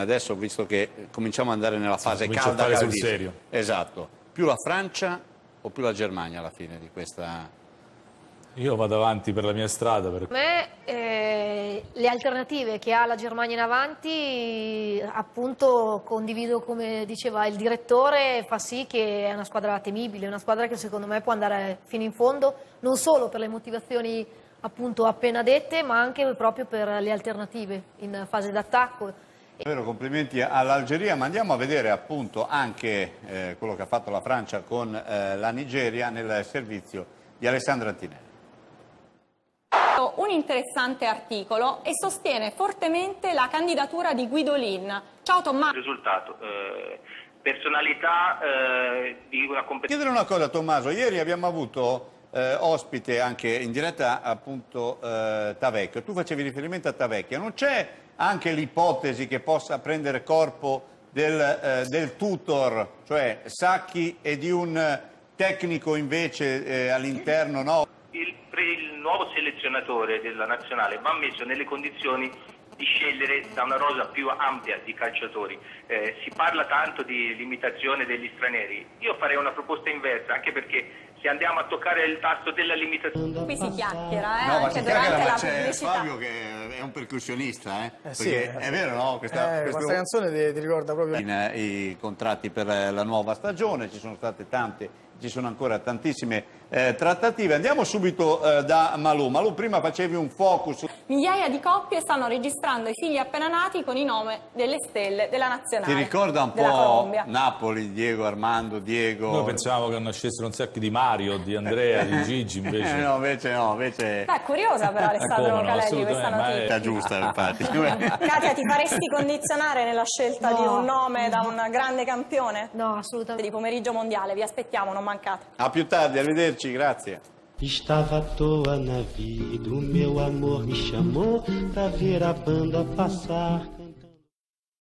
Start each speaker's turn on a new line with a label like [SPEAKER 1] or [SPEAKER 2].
[SPEAKER 1] Adesso, visto che cominciamo ad andare nella fase calda,
[SPEAKER 2] sul serio.
[SPEAKER 1] Esatto. Più la Francia o più la Germania alla fine di questa?
[SPEAKER 2] Io vado avanti per la mia strada.
[SPEAKER 3] Per me le alternative che ha la Germania in avanti, appunto, condivido come diceva il direttore, fa sì che è una squadra temibile, una squadra che secondo me può andare fino in fondo, non solo per le motivazioni appunto appena dette, ma anche proprio per le alternative in fase d'attacco.
[SPEAKER 1] Davvero complimenti all'Algeria, ma andiamo a vedere appunto anche quello che ha fatto la Francia con la Nigeria nel servizio di Alessandro Antinelli.
[SPEAKER 4] Un interessante articolo e sostiene fortemente la candidatura di Guidolin. Ciao Tommaso.
[SPEAKER 5] Risultato, personalità di una competenza.
[SPEAKER 1] Chiedere una cosa, Tommaso, ieri abbiamo avuto ospite anche in diretta appunto Tavecchio, tu facevi riferimento a Tavecchio, non c'è anche l'ipotesi che possa prendere corpo del tutor, cioè Sacchi, e di un tecnico invece all'interno, no?
[SPEAKER 5] Il nuovo selezionatore della nazionale va messo nelle condizioni di scegliere da una rosa più ampia di calciatori. Si parla tanto di limitazione degli stranieri. Io farei una proposta inversa, anche perché se andiamo a toccare il tasto della limitazione...
[SPEAKER 4] Qui si chiacchiera,
[SPEAKER 1] no,
[SPEAKER 4] anche durante la
[SPEAKER 1] c'è
[SPEAKER 4] pubblicità.
[SPEAKER 1] Fabio che è un percussionista,
[SPEAKER 6] sì,
[SPEAKER 1] perché è vero, no?
[SPEAKER 6] Questa canzone ti ricorda proprio...
[SPEAKER 1] I contratti per la nuova stagione, ci sono state tante, ci sono ancora tantissime trattative. Andiamo subito da Malù. Malù, prima facevi un focus.
[SPEAKER 4] Migliaia di coppie stanno registrando i figli appena nati con i nomi delle stelle della nazionale.
[SPEAKER 1] Ti ricorda un po' Napoli, Diego, Armando, Diego?
[SPEAKER 2] Noi pensavamo che nascessero un sacco di Mario, di Andrea, di Gigi, invece...
[SPEAKER 1] no, invece...
[SPEAKER 4] È curiosa però Alessandro Calelli questa notizia.
[SPEAKER 1] È giusta, infatti.
[SPEAKER 4] Katia, ti faresti condizionare nella scelta di un nome da un grande campione?
[SPEAKER 3] No, assolutamente.
[SPEAKER 4] Di pomeriggio mondiale, vi aspettiamo, non mancate.
[SPEAKER 1] A più tardi, arrivederci, grazie.
[SPEAKER 7] Estava à toa na vida, o meu amor me chamou pra ver a banda passar.